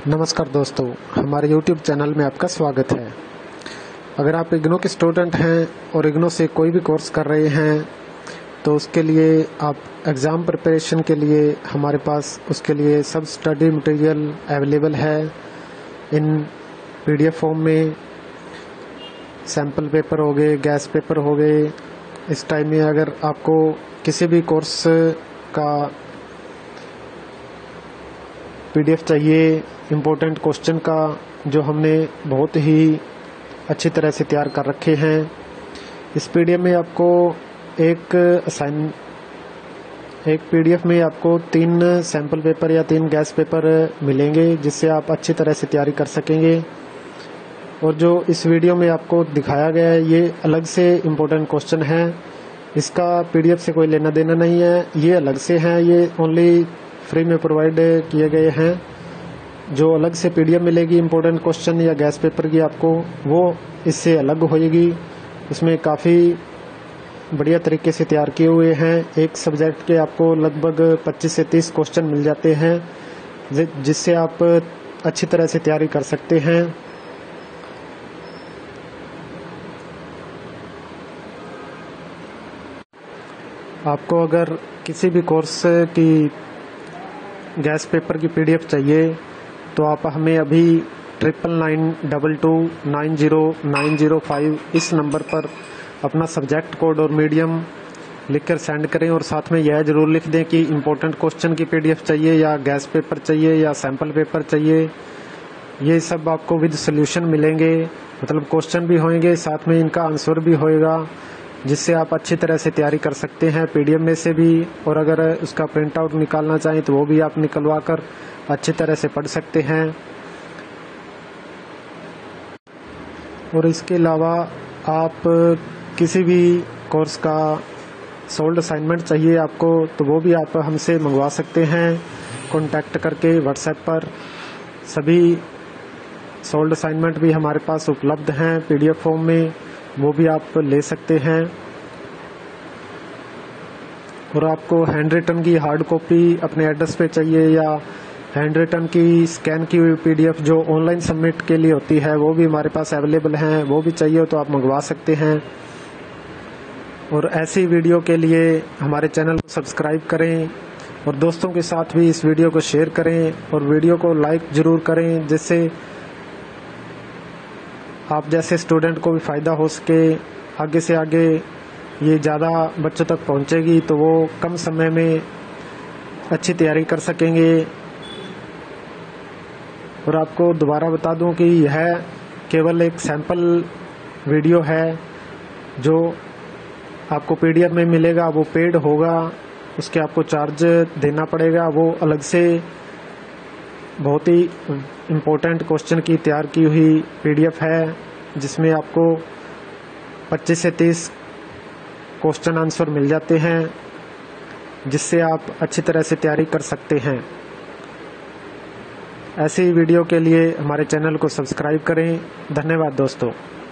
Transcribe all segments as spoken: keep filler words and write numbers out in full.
नमस्कार दोस्तों, हमारे यूट्यूब चैनल में आपका स्वागत है। अगर आप इग्नो के स्टूडेंट हैं और इग्नो से कोई भी कोर्स कर रहे हैं तो उसके लिए आप एग्ज़ाम प्रिपरेशन के लिए हमारे पास उसके लिए सब स्टडी मटेरियल अवेलेबल है इन पीडीएफ फॉर्म में। सैम्पल पेपर हो गए, गैस पेपर हो गए। इस टाइम में अगर आपको किसी भी कोर्स का पीडीएफ चाहिए इम्पोर्टेंट क्वेश्चन का, जो हमने बहुत ही अच्छी तरह से तैयार कर रखे हैं, इस पीडीएफ में आपको एक असाइन एक पीडीएफ में आपको तीन सैम्पल पेपर या तीन गैस पेपर मिलेंगे, जिससे आप अच्छी तरह से तैयारी कर सकेंगे। और जो इस वीडियो में आपको दिखाया गया है ये अलग से इम्पोर्टेंट क्वेश्चन है, इसका पीडीएफ से कोई लेना देना नहीं है, ये अलग से हैं, ये ओनली फ्री में प्रोवाइड किए गए हैं। जो अलग से पीडीएफ मिलेगी इम्पोर्टेंट क्वेश्चन या गैस पेपर की आपको, वो इससे अलग होएगी। उसमें काफ़ी बढ़िया तरीके से तैयार किए हुए हैं। एक सब्जेक्ट के आपको लगभग पच्चीस से तीस क्वेश्चन मिल जाते हैं, जिससे आप अच्छी तरह से तैयारी कर सकते हैं। आपको अगर किसी भी कोर्स की गैस पेपर की पीडीएफ चाहिए तो आप हमें अभी triple nine double two nine zero nine zero five इस नंबर पर अपना सब्जेक्ट कोड और मीडियम लिखकर सेंड करें, और साथ में यह जरूर लिख दें कि इम्पोर्टेंट क्वेश्चन की पीडीएफ चाहिए या गैस पेपर चाहिए या सैम्पल पेपर चाहिए। ये सब आपको विद सोल्यूशन मिलेंगे, मतलब क्वेश्चन भी होंगे, साथ में इनका आंसर भी होएगा, जिससे आप अच्छी तरह से तैयारी कर सकते हैं पीडीएफ में से भी। और अगर उसका प्रिंट आउट निकालना चाहें तो वो भी आप निकलवा कर अच्छी तरह से पढ़ सकते हैं। और इसके अलावा आप किसी भी कोर्स का सोल्ड असाइनमेंट चाहिए आपको तो वो भी आप हमसे मंगवा सकते हैं कॉन्टैक्ट करके व्हाट्सएप पर। सभी सोल्ड असाइनमेंट भी हमारे पास उपलब्ध हैं पीडीएफ फॉर्म में, वो भी आप ले सकते हैं। और आपको हैंड रिटन की हार्ड कॉपी अपने एड्रेस पे चाहिए या हैंड रिटन की स्कैन की हुई पीडीएफ जो ऑनलाइन सबमिट के लिए होती है, वो भी हमारे पास अवेलेबल हैं, वो भी चाहिए तो आप मंगवा सकते हैं। और ऐसी वीडियो के लिए हमारे चैनल को सब्सक्राइब करें और दोस्तों के साथ भी इस वीडियो को शेयर करें और वीडियो को लाइक ज़रूर करें, जिससे आप जैसे स्टूडेंट को भी फ़ायदा हो सके। आगे से आगे ये ज़्यादा बच्चों तक पहुंचेगी तो वो कम समय में अच्छी तैयारी कर सकेंगे। और आपको दोबारा बता दूं कि यह केवल एक सैंपल वीडियो है, जो आपको पीडीएफ में मिलेगा वो पेड होगा, उसके आपको चार्ज देना पड़ेगा। वो अलग से बहुत ही इम्पोर्टेंट क्वेश्चन की तैयार की हुई पीडीएफ है, जिसमें आपको पच्चीस से तीस क्वेश्चन आंसर मिल जाते हैं, जिससे आप अच्छी तरह से तैयारी कर सकते हैं। ऐसी वीडियो के लिए हमारे चैनल को सब्सक्राइब करें। धन्यवाद दोस्तों।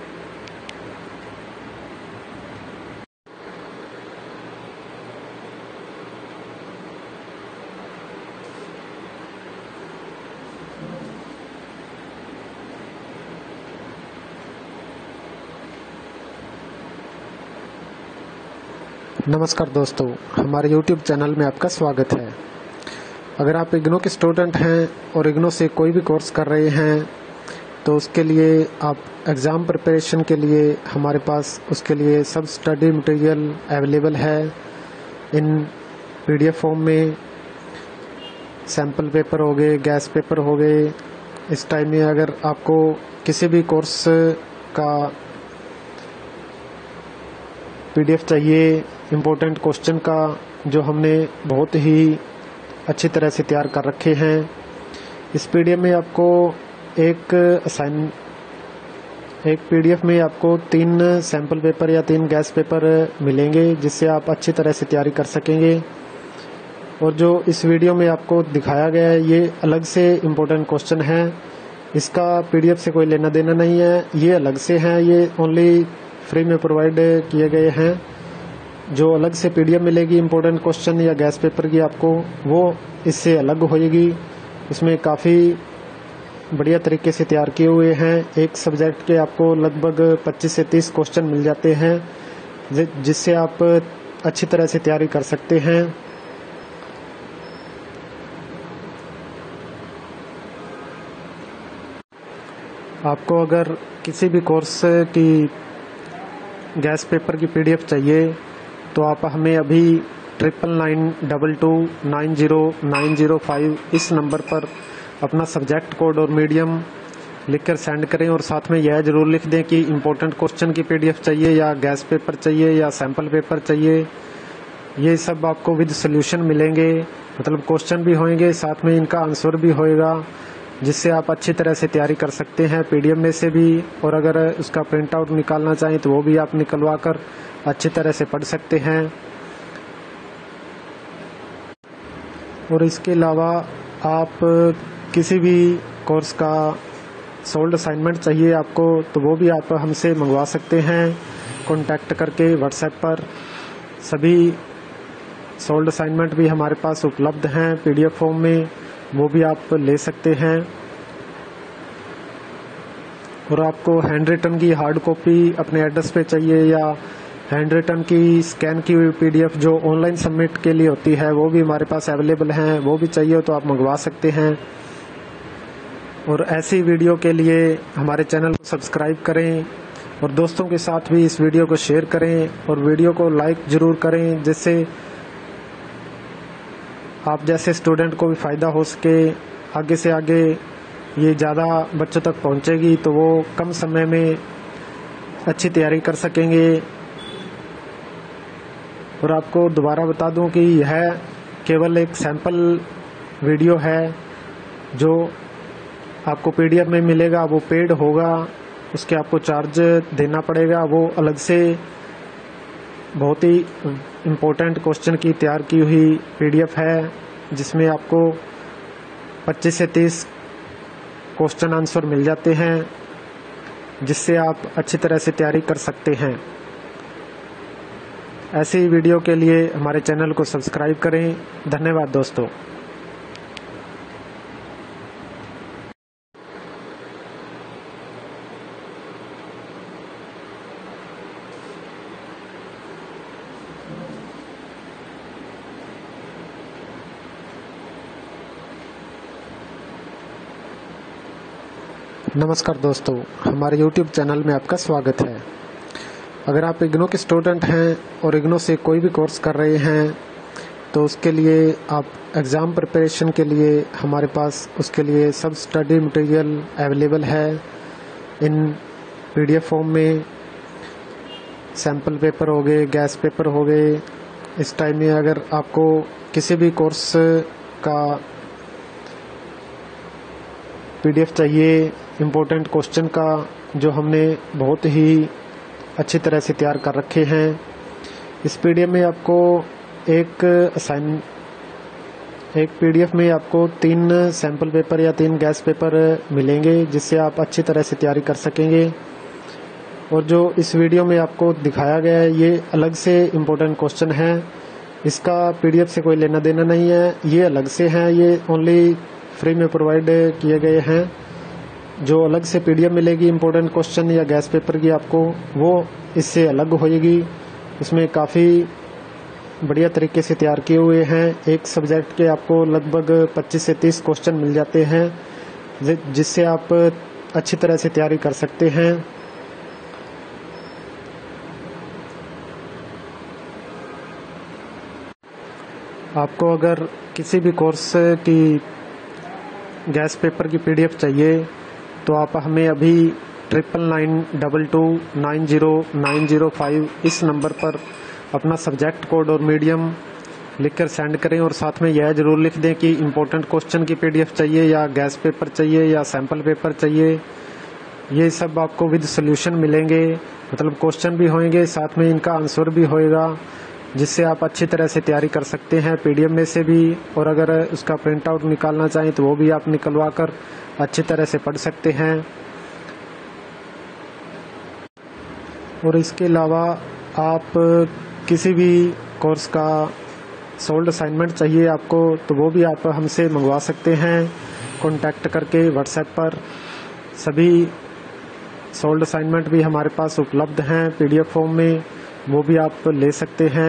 नमस्कार दोस्तों, हमारे यूट्यूब चैनल में आपका स्वागत है। अगर आप इग्नो के स्टूडेंट हैं और इग्नो से कोई भी कोर्स कर रहे हैं तो उसके लिए आप एग्ज़ाम प्रिपरेशन के लिए हमारे पास उसके लिए सब स्टडी मटेरियल अवेलेबल है इन पीडीएफ फॉर्म में। सैम्पल पेपर हो गए, गैस पेपर हो गए। इस टाइम में अगर आपको किसी भी कोर्स का पीडीएफ चाहिए इम्पोर्टेंट क्वेश्चन का, जो हमने बहुत ही अच्छी तरह से तैयार कर रखे हैं, इस पीडीएफ में आपको एक असाइन एक पीडीएफ में आपको तीन सैम्पल पेपर या तीन गैस पेपर मिलेंगे, जिससे आप अच्छी तरह से तैयारी कर सकेंगे। और जो इस वीडियो में आपको दिखाया गया है ये अलग से इम्पोर्टेंट क्वेश्चन है, इसका पीडीएफ से कोई लेना देना नहीं है, ये अलग से हैं, ये ओनली फ्री में प्रोवाइड किए गए हैं। जो अलग से पीडीएफ मिलेगी इम्पोर्टेंट क्वेश्चन या गैस पेपर की आपको, वो इससे अलग होएगी। उसमें काफ़ी बढ़िया तरीके से तैयार किए हुए हैं। एक सब्जेक्ट के आपको लगभग पच्चीस से तीस क्वेश्चन मिल जाते हैं, जिससे आप अच्छी तरह से तैयारी कर सकते हैं। आपको अगर किसी भी कोर्स की गैस पेपर की पीडीएफ चाहिए तो आप हमें अभी triple nine double two nine zero nine zero five इस नंबर पर अपना सब्जेक्ट कोड और मीडियम लिखकर सेंड करें, और साथ में यह ज़रूर लिख दें कि इम्पोर्टेंट क्वेश्चन की पीडीएफ चाहिए या गैस पेपर चाहिए या सैम्पल पेपर चाहिए। ये सब आपको विद सोल्यूशन मिलेंगे, मतलब क्वेश्चन भी होंगे, साथ में इनका आंसर भी होएगा, जिससे आप अच्छी तरह से तैयारी कर सकते हैं पीडीएफ में से भी। और अगर उसका प्रिंट आउट निकालना चाहें तो वो भी आप निकलवा कर अच्छी तरह से पढ़ सकते हैं। और इसके अलावा आप किसी भी कोर्स का सोल्ड असाइनमेंट चाहिए आपको तो वो भी आप हमसे मंगवा सकते हैं कॉन्टैक्ट करके व्हाट्सएप पर। सभी सोल्ड असाइनमेंट भी हमारे पास उपलब्ध हैं पीडीएफ फॉर्म में, वो भी आप ले सकते हैं। और आपको हैंड रिटन की हार्ड कॉपी अपने एड्रेस पे चाहिए या हैंड रिटन की स्कैन की हुई पीडीएफ जो ऑनलाइन सबमिट के लिए होती है वो भी हमारे पास अवेलेबल हैं, वो भी चाहिए तो आप मंगवा सकते हैं। और ऐसी वीडियो के लिए हमारे चैनल को सब्सक्राइब करें और दोस्तों के साथ भी इस वीडियो को शेयर करें और वीडियो को लाइक ज़रूर करें, जिससे आप जैसे स्टूडेंट को भी फ़ायदा हो सके। आगे से आगे ये ज़्यादा बच्चों तक पहुंचेगी तो वो कम समय में अच्छी तैयारी कर सकेंगे। और आपको दोबारा बता दूं कि यह केवल एक सैंपल वीडियो है, जो आपको पीडीएफ में मिलेगा वो पेड होगा, उसके आपको चार्ज देना पड़ेगा। वो अलग से बहुत ही इम्पोर्टेंट क्वेश्चन की तैयार की हुई पीडीएफ है, जिसमें आपको पच्चीस से तीस क्वेश्चन आंसर मिल जाते हैं, जिससे आप अच्छी तरह से तैयारी कर सकते हैं। ऐसी वीडियो के लिए हमारे चैनल को सब्सक्राइब करें। धन्यवाद दोस्तों। नमस्कार दोस्तों, हमारे यूट्यूब चैनल में आपका स्वागत है। अगर आप इग्नो के स्टूडेंट हैं और इग्नो से कोई भी कोर्स कर रहे हैं तो उसके लिए आप एग्ज़ाम प्रिपरेशन के लिए हमारे पास उसके लिए सब स्टडी मटेरियल अवेलेबल है इन पीडीएफ फॉर्म में। सैम्पल पेपर हो गए, गैस पेपर हो गए। इस टाइम में अगर आपको किसी भी कोर्स का पीडीएफ चाहिए इम्पोर्टेंट क्वेश्चन का, जो हमने बहुत ही अच्छी तरह से तैयार कर रखे हैं, इस पीडीएफ में आपको एक असाइन एक पीडीएफ में आपको तीन सैम्पल पेपर या तीन गैस पेपर मिलेंगे, जिससे आप अच्छी तरह से तैयारी कर सकेंगे। और जो इस वीडियो में आपको दिखाया गया है ये अलग से इम्पोर्टेंट क्वेश्चन है, इसका पीडीएफ से कोई लेना देना नहीं है, ये अलग से हैं, ये ओनली फ्री में प्रोवाइड किए गए हैं। जो अलग से पीडीएफ मिलेगी इम्पोर्टेंट क्वेश्चन या गैस पेपर की आपको, वो इससे अलग होएगी। इसमें काफ़ी बढ़िया तरीके से तैयार किए हुए हैं। एक सब्जेक्ट के आपको लगभग पच्चीस से तीस क्वेश्चन मिल जाते हैं, जिससे आप अच्छी तरह से तैयारी कर सकते हैं। आपको अगर किसी भी कोर्स की गैस पेपर की पीडीएफ चाहिए तो आप हमें अभी triple nine double two nine zero nine zero five इस नंबर पर अपना सब्जेक्ट कोड और मीडियम लिखकर सेंड करें, और साथ में यह ज़रूर लिख दें कि इम्पोर्टेंट क्वेश्चन की पीडीएफ चाहिए या गैस पेपर चाहिए या सैम्पल पेपर चाहिए। ये सब आपको विद सोल्यूशन मिलेंगे, मतलब क्वेश्चन भी होंगे, साथ में इनका आंसर भी होएगा, जिससे आप अच्छी तरह से तैयारी कर सकते हैं पीडीएफ में से भी। और अगर उसका प्रिंट आउट निकालना चाहें तो वो भी आप निकलवा कर अच्छी तरह से पढ़ सकते हैं। और इसके अलावा आप किसी भी कोर्स का सोल्ड असाइनमेंट चाहिए आपको तो वो भी आप हमसे मंगवा सकते हैं कांटेक्ट करके व्हाट्सएप पर। सभी सोल्ड असाइनमेंट भी हमारे पास उपलब्ध हैं पीडीएफ फॉर्म में, वो भी आप ले सकते हैं।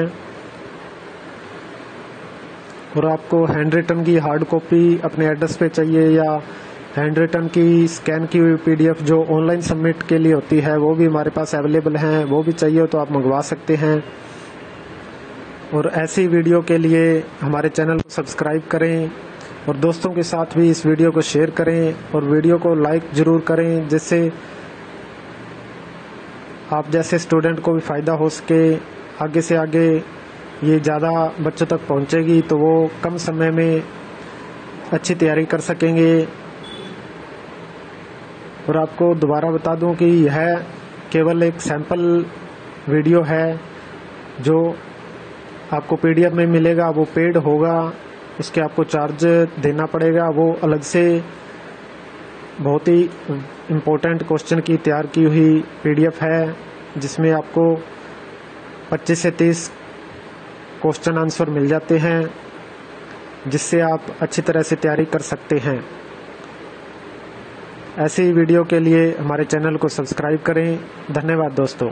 और आपको हैंड रिटन की हार्ड कॉपी अपने एड्रेस पे चाहिए या हैंड रिटन की स्कैन की हुई पीडीएफ जो ऑनलाइन सबमिट के लिए होती है, वो भी हमारे पास अवेलेबल हैं, वो भी चाहिए हो तो आप मंगवा सकते हैं। और ऐसी वीडियो के लिए हमारे चैनल को सब्सक्राइब करें और दोस्तों के साथ भी इस वीडियो को शेयर करें और वीडियो को लाइक ज़रूर करें, जिससे आप जैसे स्टूडेंट को भी फ़ायदा हो सके। आगे से आगे ये ज़्यादा बच्चों तक पहुंचेगी तो वो कम समय में अच्छी तैयारी कर सकेंगे। और आपको दोबारा बता दूं कि यह केवल एक सैंपल वीडियो है। जो आपको पीडीएफ में मिलेगा वो पेड होगा, उसके आपको चार्ज देना पड़ेगा। वो अलग से बहुत ही इम्पोर्टेंट क्वेश्चन की तैयार की हुई पीडीएफ है, जिसमें आपको पच्चीस से तीस क्वेश्चन आंसर मिल जाते हैं, जिससे आप अच्छी तरह से तैयारी कर सकते हैं। ऐसी वीडियो के लिए हमारे चैनल को सब्सक्राइब करें। धन्यवाद दोस्तों।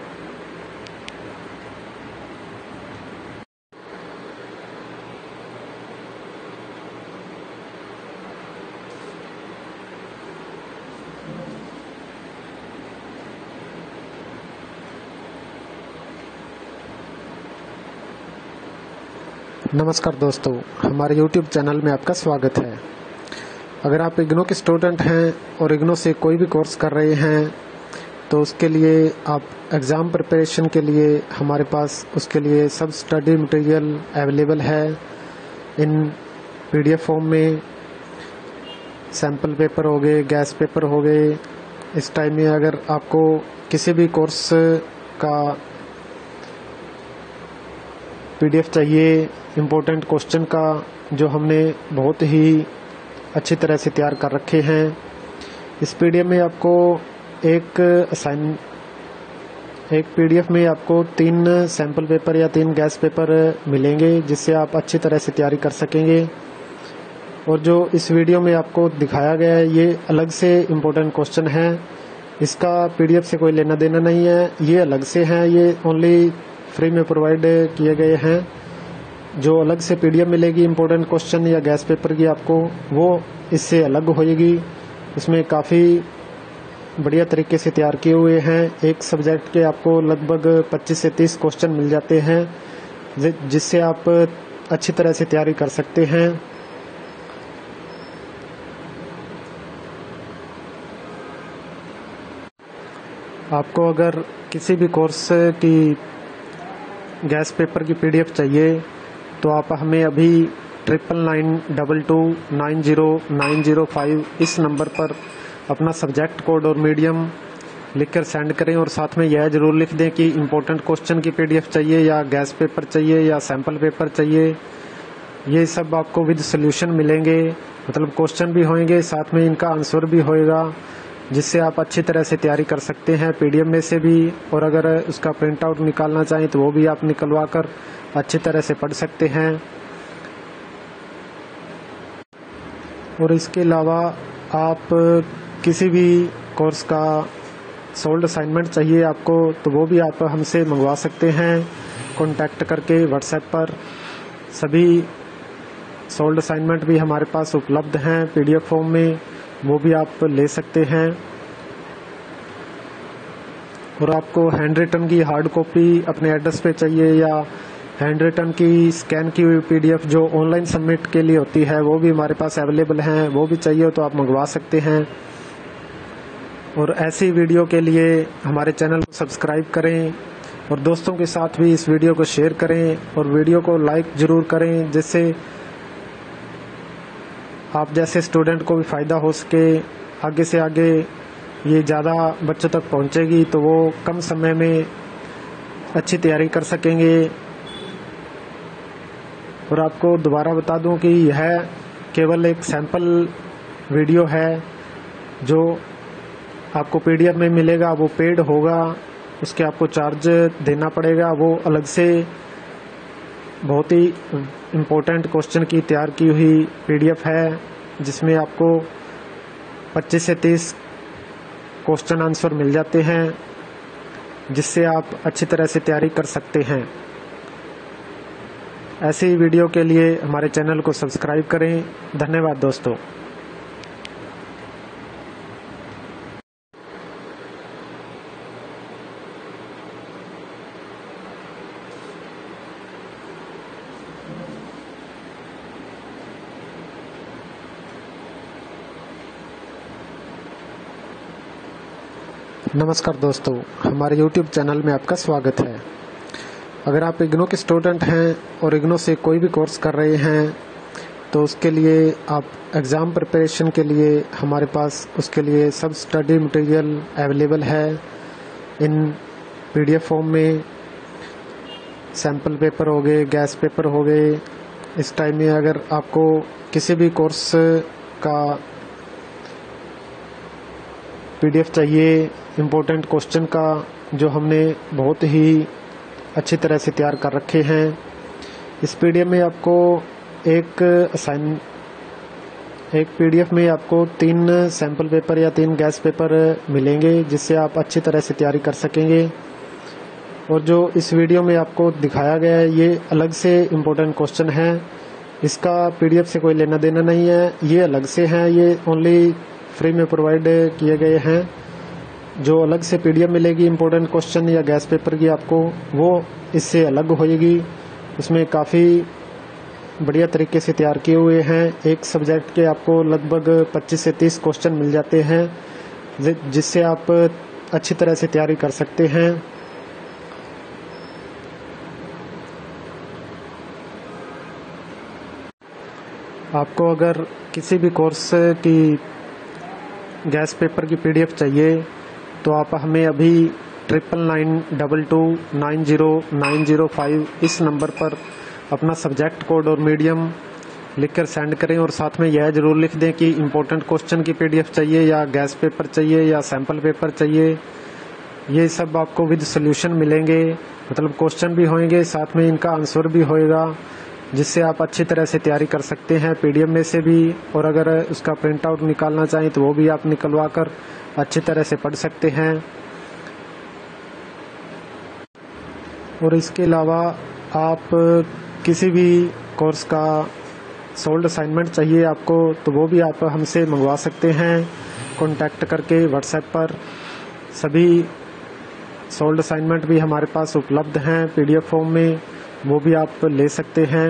नमस्कार दोस्तों, हमारे यूट्यूब चैनल में आपका स्वागत है। अगर आप इग्नो के स्टूडेंट हैं और इग्नो से कोई भी कोर्स कर रहे हैं तो उसके लिए आप एग्ज़ाम प्रिपरेशन के लिए हमारे पास उसके लिए सब स्टडी मटेरियल अवेलेबल है इन पीडीएफ फॉर्म में। सैम्पल पेपर हो गए, गैस पेपर हो गए। इस टाइम में अगर आपको किसी भी कोर्स का पीडीएफ चाहिए इम्पोर्टेंट क्वेश्चन का, जो हमने बहुत ही अच्छी तरह से तैयार कर रखे हैं, इस पीडीएफ में आपको एक असाइन एक पीडीएफ में आपको तीन सैंपल पेपर या तीन गैस पेपर मिलेंगे, जिससे आप अच्छी तरह से तैयारी कर सकेंगे। और जो इस वीडियो में आपको दिखाया गया है ये अलग से इम्पोर्टेंट क्वेश्चन है, इसका पीडीएफ से कोई लेना देना नहीं है, ये अलग से हैं, ये ओनली फ्री में प्रोवाइड किए गए हैं। जो अलग से पीडीएफ मिलेगी इम्पोर्टेंट क्वेश्चन या गैस पेपर की आपको, वो इससे अलग होएगी। इसमें काफ़ी बढ़िया तरीके से तैयार किए हुए हैं। एक सब्जेक्ट के आपको लगभग पच्चीस से तीस क्वेश्चन मिल जाते हैं, जिससे आप अच्छी तरह से तैयारी कर सकते हैं। आपको अगर किसी भी कोर्स की गैस पेपर की पीडीएफ चाहिए तो आप हमें अभी triple nine double two nine zero nine zero five इस नंबर पर अपना सब्जेक्ट कोड और मीडियम लिखकर सेंड करें। और साथ में यह जरूर लिख दें कि इम्पोर्टेंट क्वेश्चन की पीडीएफ चाहिए या गैस पेपर चाहिए या सैंपल पेपर चाहिए। ये सब आपको विद सोल्यूशन मिलेंगे, मतलब क्वेश्चन भी होंगे, साथ में इनका आंसर भी होएगा, जिससे आप अच्छी तरह से तैयारी कर सकते हैं पीडीएफ में से भी। और अगर उसका प्रिंट आउट निकालना चाहें तो वो भी आप निकलवा कर अच्छी तरह से पढ़ सकते हैं। और इसके अलावा आप किसी भी कोर्स का सोल्ड असाइनमेंट चाहिए आपको तो वो भी आप हमसे मंगवा सकते हैं कांटेक्ट करके व्हाट्सएप पर। सभी सोल्ड असाइनमेंट भी हमारे पास उपलब्ध हैं पीडीएफ फॉर्म में, वो भी आप ले सकते हैं। और आपको हैंड रिटन की हार्ड कॉपी अपने एड्रेस पे चाहिए या हैंड रिटन की स्कैन की हुई पीडीएफ जो ऑनलाइन सबमिट के लिए होती है, वो भी हमारे पास अवेलेबल हैं, वो भी चाहिए हो तो आप मंगवा सकते हैं। और ऐसी वीडियो के लिए हमारे चैनल को सब्सक्राइब करें और दोस्तों के साथ भी इस वीडियो को शेयर करें और वीडियो को लाइक ज़रूर करें, जिससे आप जैसे स्टूडेंट को भी फ़ायदा हो सके। आगे से आगे ये ज़्यादा बच्चों तक पहुंचेगी तो वो कम समय में अच्छी तैयारी कर सकेंगे। और आपको दोबारा बता दूं कि यह केवल एक सैंपल वीडियो है। जो आपको पीडीएफ में मिलेगा वो पेड होगा, उसके आपको चार्ज देना पड़ेगा। वो अलग से बहुत ही इम्पोर्टेंट क्वेश्चन की तैयार की हुई पीडीएफ है, जिसमें आपको पच्चीस से तीस क्वेश्चन आंसर मिल जाते हैं, जिससे आप अच्छी तरह से तैयारी कर सकते हैं। ऐसी ही वीडियो के लिए हमारे चैनल को सब्सक्राइब करें। धन्यवाद दोस्तों। नमस्कार दोस्तों, हमारे यूट्यूब चैनल में आपका स्वागत है। अगर आप इग्नो के स्टूडेंट हैं और इग्नो से कोई भी कोर्स कर रहे हैं तो उसके लिए आप एग्ज़ाम प्रिपरेशन के लिए हमारे पास उसके लिए सब स्टडी मटेरियल अवेलेबल है इन पीडीएफ फॉर्म में। सैम्पल पेपर हो गए, गैस पेपर हो गए। इस टाइम में अगर आपको किसी भी कोर्स का पीडीएफ चाहिए इम्पोर्टेंट क्वेश्चन का, जो हमने बहुत ही अच्छी तरह से तैयार कर रखे हैं, इस पीडीएफ में आपको एक असाइन एक पीडीएफ में आपको तीन सैम्पल पेपर या तीन गैस पेपर मिलेंगे, जिससे आप अच्छी तरह से तैयारी कर सकेंगे। और जो इस वीडियो में आपको दिखाया गया है ये अलग से इम्पोर्टेंट क्वेश्चन है, इसका पीडीएफ से कोई लेना देना नहीं है, ये अलग से हैं, ये ओनली फ्री में प्रोवाइड किए गए हैं। जो अलग से पीडीएफ मिलेगी इम्पोर्टेंट क्वेश्चन या गैस पेपर की आपको, वो इससे अलग होएगी। उसमें काफ़ी बढ़िया तरीके से तैयार किए हुए हैं। एक सब्जेक्ट के आपको लगभग पच्चीस से तीस क्वेश्चन मिल जाते हैं, जिससे आप अच्छी तरह से तैयारी कर सकते हैं। आपको अगर किसी भी कोर्स की गैस पेपर की पीडीएफ चाहिए तो आप हमें अभी triple nine double two nine zero nine zero five इस नंबर पर अपना सब्जेक्ट कोड और मीडियम लिखकर सेंड करें, और साथ में यह जरूर लिख दें कि इम्पोर्टेंट क्वेश्चन की पीडीएफ चाहिए या गैस पेपर चाहिए या सैम्पल पेपर चाहिए। ये सब आपको विद सोल्यूशन मिलेंगे, मतलब क्वेश्चन भी होंगे, साथ में इनका आंसर भी होएगा, जिससे आप अच्छी तरह से तैयारी कर सकते हैं पीडीएफ में से भी। और अगर उसका प्रिंट आउट निकालना चाहें तो वो भी आप निकलवा कर अच्छी तरह से पढ़ सकते हैं। और इसके अलावा आप किसी भी कोर्स का सोल्ड असाइनमेंट चाहिए आपको तो वो भी आप हमसे मंगवा सकते हैं कॉन्टैक्ट करके व्हाट्सएप पर। सभी सोल्ड असाइनमेंट भी हमारे पास उपलब्ध हैं पीडीएफ फॉर्म में, वो भी आप ले सकते हैं।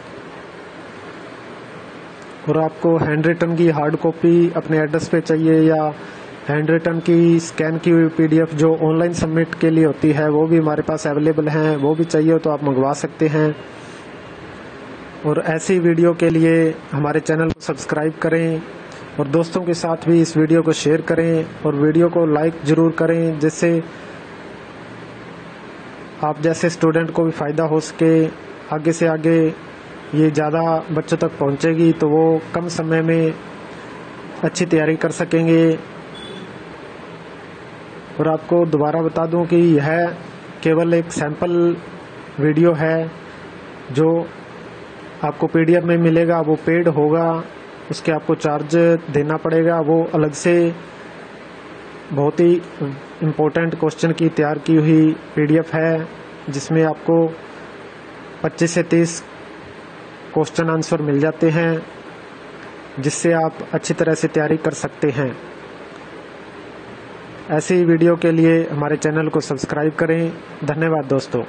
और आपको हैंड रिटन की हार्ड कॉपी अपने एड्रेस पे चाहिए या हैंड रिटन की स्कैन की हुई पीडीएफ जो ऑनलाइन सबमिट के लिए होती है, वो भी हमारे पास अवेलेबल हैं, वो भी चाहिए तो आप मंगवा सकते हैं। और ऐसी वीडियो के लिए हमारे चैनल को सब्सक्राइब करें और दोस्तों के साथ भी इस वीडियो को शेयर करें और वीडियो को लाइक ज़रूर करें, जिससे आप जैसे स्टूडेंट को भी फ़ायदा हो सके। आगे से आगे ये ज़्यादा बच्चों तक पहुंचेगी तो वो कम समय में अच्छी तैयारी कर सकेंगे। और आपको दोबारा बता दूं कि यह केवल एक सैंपल वीडियो है, जो आपको पीडीएफ में मिलेगा वो पेड होगा, उसके आपको चार्ज देना पड़ेगा। वो अलग से बहुत ही इम्पोर्टेंट क्वेश्चन की तैयार की हुई पीडीएफ है, जिसमें आपको पच्चीस से तीस क्वेश्चन आंसर मिल जाते हैं, जिससे आप अच्छी तरह से तैयारी कर सकते हैं। ऐसी ही वीडियो के लिए हमारे चैनल को सब्सक्राइब करें। धन्यवाद दोस्तों।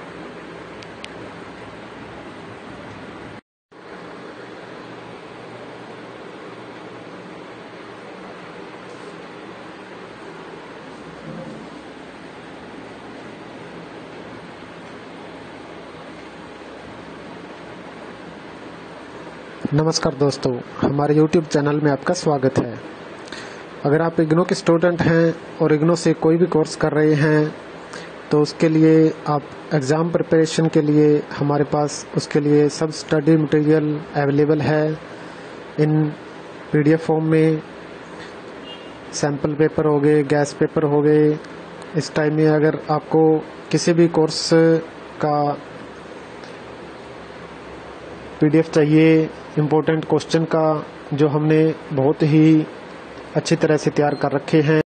नमस्कार दोस्तों, हमारे यूट्यूब चैनल में आपका स्वागत है। अगर आप इग्नो के स्टूडेंट हैं और इग्नो से कोई भी कोर्स कर रहे हैं तो उसके लिए आप एग्ज़ाम प्रिपरेशन के लिए हमारे पास उसके लिए सब स्टडी मटेरियल अवेलेबल है इन पीडीएफ फॉर्म में। सैम्पल पेपर हो गए, गैस पेपर हो गए। इस टाइम में अगर आपको किसी भी कोर्स का पीडीएफ चाहिए इम्पोर्टेंट क्वेश्चन का, जो हमने बहुत ही अच्छी तरह से तैयार कर रखे हैं।